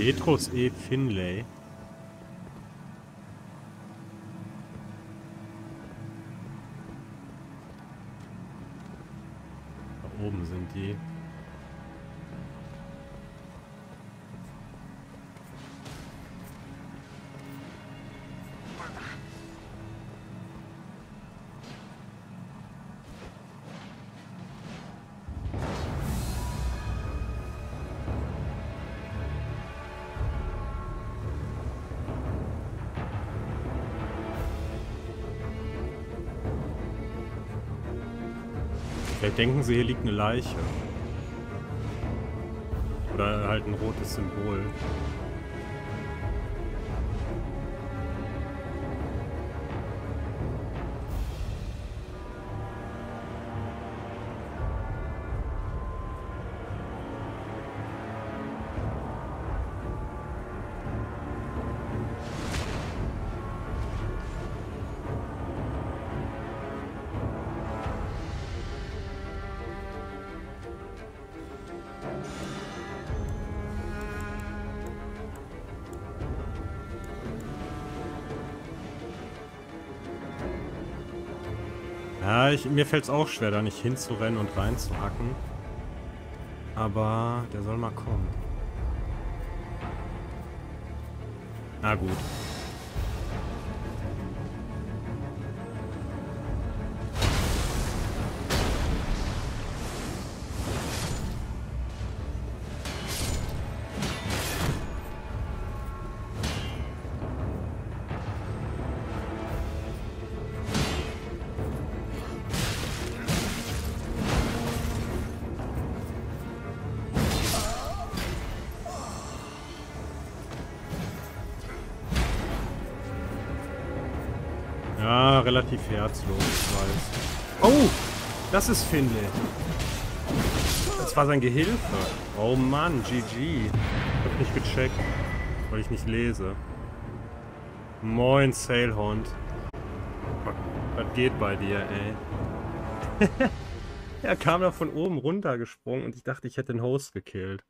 Petrus E. Finlay. Da oben sind die. Vielleicht denken sie, hier liegt eine Leiche. Oder halt ein rotes Symbol. Ja, mir fällt es auch schwer, da nicht hinzurennen und reinzuhacken. Aber der soll mal kommen. Na gut. Ja, relativ herzlos, ich weiß. Oh, das ist Finlay. Das war sein Gehilfe. Oh Mann, GG. Ich hab nicht gecheckt, weil ich nicht lese. Moin, Sailhund. Was geht bei dir, ey? Er kam da von oben runter gesprungen und ich dachte, ich hätte den Host gekillt.